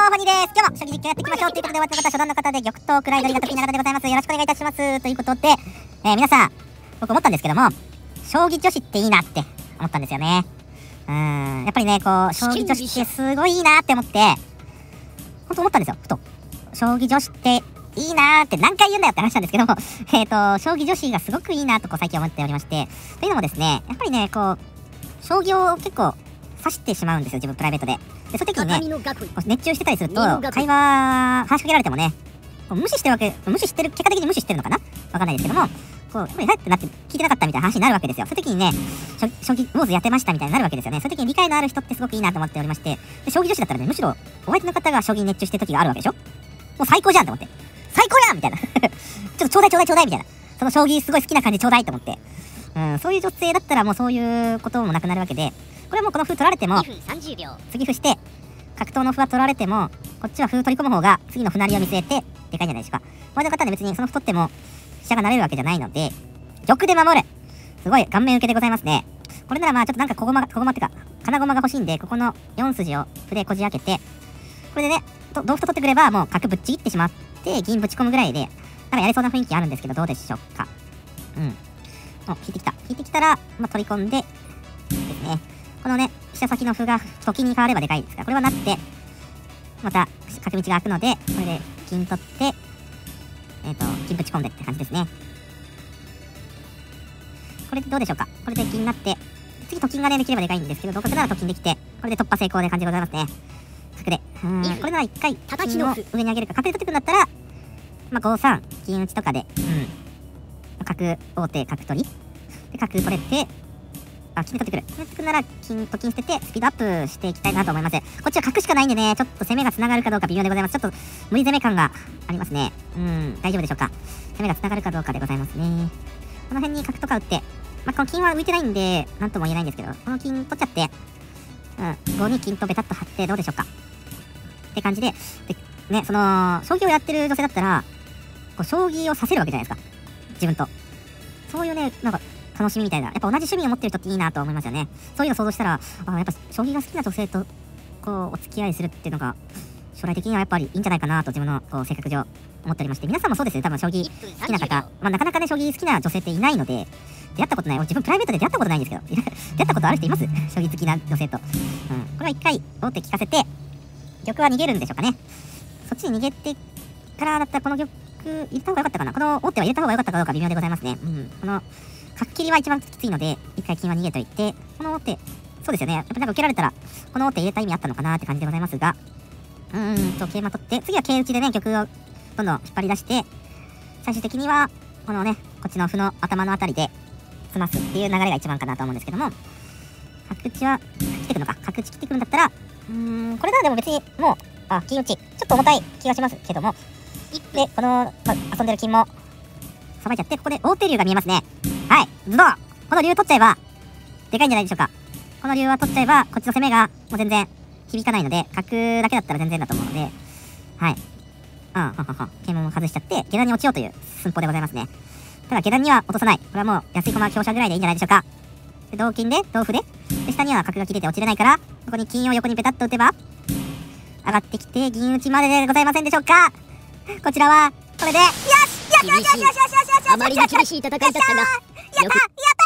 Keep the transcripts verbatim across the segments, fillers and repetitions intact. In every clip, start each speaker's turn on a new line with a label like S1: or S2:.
S1: ファニーです。今日も将棋実況やっていきましょうということで、お相手の方、初段の方で玉頭位取りが得意な方でございます。よろしくお願いいたします。ということで、えー、皆さん、僕思ったんですけども、将棋女子っていいなって思ったんですよね。うーん、やっぱりね、こう、将棋女子ってすごいいいなって思って、ほんと思ったんですよ、ふと。将棋女子っていいなーって何回言うんだよって話なんですけど、えっと、将棋女子がすごくいいなとこう最近思っておりまして、というのもですね、やっぱりね、こう、将棋を結構指してしまうんですよ、自分プライベートで。で、そういう時にね、熱中してたりすると、会話、話しかけられてもね、こう無視してるわけ、無視してる、結果的に無視してるのかなわかんないですけども、こう、やっぱりはいってなって聞いてなかったみたいな話になるわけですよ。そういう時にね、将棋ウォーズやってましたみたいになるわけですよね。そういう時に理解のある人ってすごくいいなと思っておりまして、で将棋女子だったらね、むしろお相手の方が将棋に熱中してる時があるわけでしょ。もう最高じゃんと思って。最高やんみたいな。ちょっとちょうだいちょうだいちょうだいみたいな。その将棋すごい好きな感じちょうだいと思って。うん、そういう女性だったらもうそういうこともなくなるわけで、これはもうこの歩取られても、次歩して、角頭の歩は取られても、こっちは歩取り込む方が次の歩成りを見据えて、でかいんじゃないですか。お相手の方はね、別にその歩取っても、飛車が成れるわけじゃないので、玉で守る。すごい顔面受けでございますね。これならまあちょっとなんか小駒が、小駒ってか、金駒が欲しいんで、ここのよん筋を歩でこじ開けて、これでね、と同歩と取ってくれば、もう角ぶっちぎってしまって、銀ぶち込むぐらいで、なんかやれそうな雰囲気あるんですけど、どうでしょうか。うん。お、引いてきた。引いてきたら、まあ、取り込んで、ですね。このね、飛車先の歩が時に変わればでかいですから、これはなって、また、角道が開くので、これで金取って、えっと、金ぶち込んでって感じですね。これでどうでしょうか。これで銀になって、次、と金がね、できればでかいんですけど、同角ならと金できて、これで突破成功で感じでございますね。角で。うーん、これなら一回、金を上に上げるか、角で取ってくるんだったら、まあ、ごさん、金打ちとかで、うん。角、王手、角取り。で、角取れて、あ、金で取ってくる。金で取ってくるなら、金と金捨てて、スピードアップしていきたいなと思います。こっちは角しかないんでね、ちょっと攻めが繋がるかどうか微妙でございます。ちょっと、無理攻め感がありますね。うん、大丈夫でしょうか。攻めが繋がるかどうかでございますね。この辺に角とか打って、まあ、この金は浮いてないんで、なんとも言えないんですけど、この金取っちゃって、うん、ごに金とベタっと張ってどうでしょうか。って感じで、で、ね、その、将棋をやってる女性だったら、こう、将棋をさせるわけじゃないですか。自分と。そういうね、なんか、楽しみみたいな。やっぱ同じ趣味を持ってる人っていいなと思いますよね。そういうの想像したら、あ、やっぱ、将棋が好きな女性と、こう、お付き合いするっていうのが、将来的にはやっぱりいいんじゃないかなと自分の、こう、性格上、思っておりまして。皆さんもそうですね。多分、将棋好きな方。まあ、なかなかね、将棋好きな女性っていないので、出会ったことない。自分プライベートで出会ったことないんですけど。出会ったことある人います？将棋好きな女性と。うん。これは一回、王手聞かせて、玉は逃げるんでしょうかね。そっちに逃げてからだったら、この玉、入れた方が良かったかな。この王手は入れた方が良かったかどうか微妙でございますね。うん。この、角切りは一番きついので、一回金は逃げといて、この王手、そうですよね。やっぱなんか受けられたら、この王手入れた意味あったのかなって感じでございますが、うーんと、桂馬取って、次は桂打ちでね、玉をどんどん引っ張り出して、最終的には、このね、こっちの歩の頭のあたりで、詰ますっていう流れが一番かなと思うんですけども、角打ちは、来てくるのか。角打ち切ってくるんだったら、うーん、これならでも別に、もう、あ、金打ち、ちょっと重たい気がしますけども、で、この、ま、遊んでる金も、さばいちゃって、ここで王手竜が見えますね。はい、ズドン！この竜取っちゃえば、でかいんじゃないでしょうか。この竜は取っちゃえば、こっちの攻めが、もう全然、響かないので、角だけだったら全然だと思うので、はい。うん、ははは。桂馬も外しちゃって、下段に落ちようという寸法でございますね。ただ下段には落とさない。これはもう、安い駒強者ぐらいでいいんじゃないでしょうか。で、同金で、同歩で、で、下には角が切れて落ちれないから、ここに金を横にペタッと打てば、上がってきて、銀打ちまででございませんでしょうか。こちらは、これで、よしやったよしよしよしよしよしよし
S2: あまりに厳しい戦いだったが、
S1: やったやったよ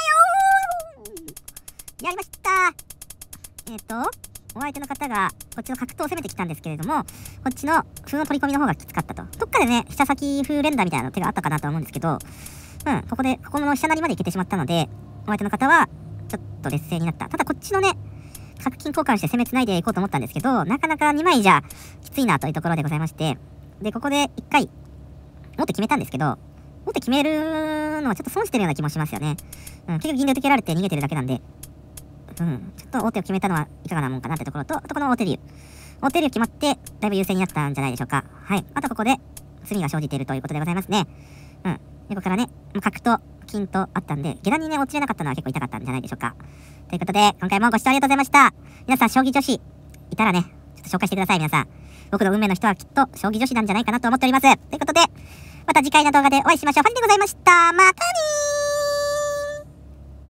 S1: ーやりました。えっと、お相手の方が、こっちの角頭を攻めてきたんですけれども、こっちの歩の取り込みの方がきつかったと。どっかでね、飛車先歩連打みたいな手があったかなと思うんですけど、うん、ここで、ここの飛車成りまで行けてしまったので、お相手の方は、ちょっと劣勢になった。ただこっちのね、角金交換して攻めつないでいこうと思ったんですけど、なかなかにまいじゃきついなというところでございまして、で、ここで一回、王手決めたんですけど、王手決めるのはちょっと損してるような気もしますよね。うん、結局銀で受けられて逃げてるだけなんで、うん、ちょっと王手を決めたのはいかがなもんかなってところと、あとこの王手竜。王手竜決まって、だいぶ優勢になったんじゃないでしょうか。はい。あとここで、隅が生じているということでございますね。うん。で、ここからね、角と金とあったんで、下段にね、落ちれなかったのは結構痛かったんじゃないでしょうか。ということで、今回もご視聴ありがとうございました。皆さん、将棋女子、いたらね、ちょっと紹介してください、皆さん。僕の運命の人はきっと、将棋女子なんじゃないかなと思っております。ということで、また次回の動画でお会いしましょう。ファニーでございました。またねー。